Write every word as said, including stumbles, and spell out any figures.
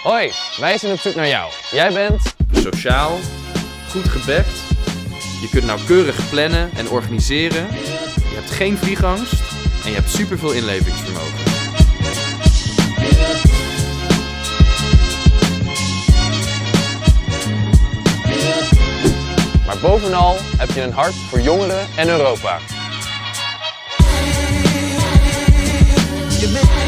Hoi, wij zijn op zoek naar jou. Jij bent... Sociaal, goed gebekt, je kunt nauwkeurig plannen en organiseren, je hebt geen vliegangst en je hebt superveel inlevingsvermogen. Maar bovenal heb je een hart voor jongeren en Europa.